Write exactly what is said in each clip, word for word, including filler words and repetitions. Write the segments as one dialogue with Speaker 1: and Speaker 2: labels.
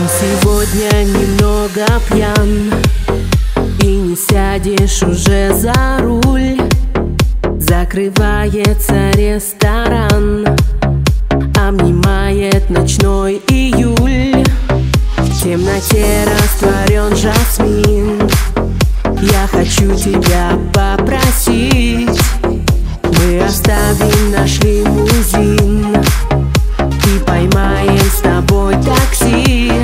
Speaker 1: Сегодня немного пьян, и не сядешь уже за руль. Закрывается ресторан, обнимает ночной июль. В темноте растворен жасмин. Я хочу тебя попросить, мы оставим наш лимузин и поймаем с тобой такси.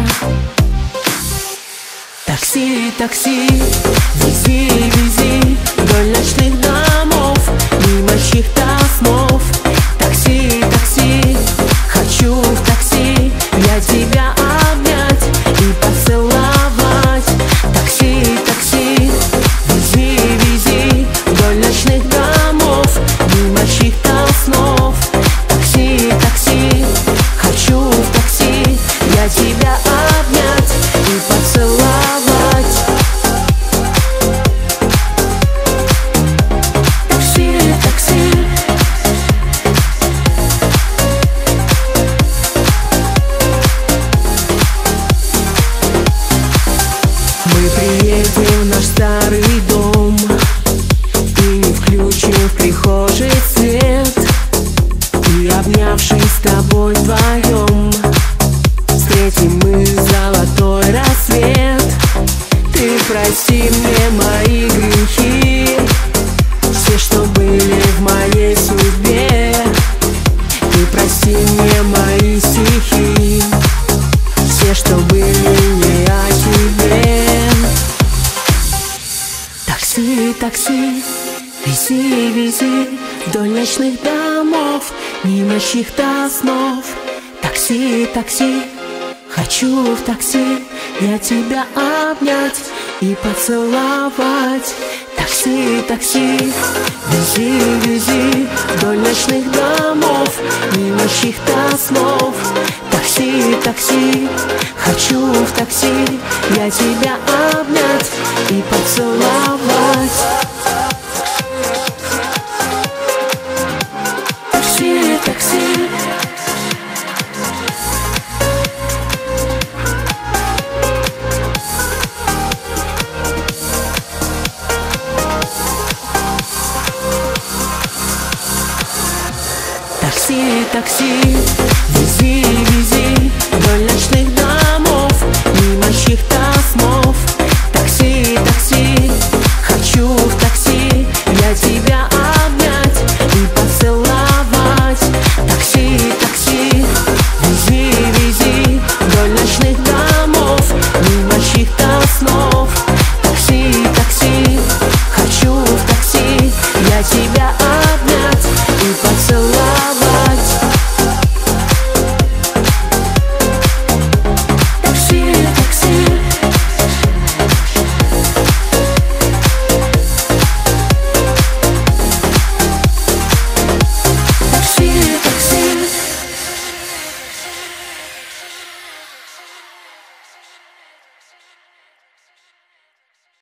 Speaker 1: Такси, такси, вези, вези вдоль ночных домов, мимо чьих-то снов. Такси, такси, хочу в такси я тебя обнять и поцеловать. Такси, такси, вези, вези вдоль ночных домов, мимо чьих-то снов. Такси, такси, хочу в такси я тебя обнять и поцеловать. Мы приедем в наш старый дом и не включим в прихожей свет. И обнявшись с тобой вдвоем, встретим мы золотой рассвет. Ты прости мне мои грехи, все, что были в моей судьбе. Ты прости мне мои стихи, все, что были не о тебе. Такси, такси, вези, вези вдоль ночных домов, мимо чьих-то снов. Такси, такси, хочу в такси я тебя обнять и поцеловать. Такси, такси, вези, вези вдоль ночных домов, мимо чьих-то снов. Такси, такси, хочу в такси я тебя обнять и поцеловать.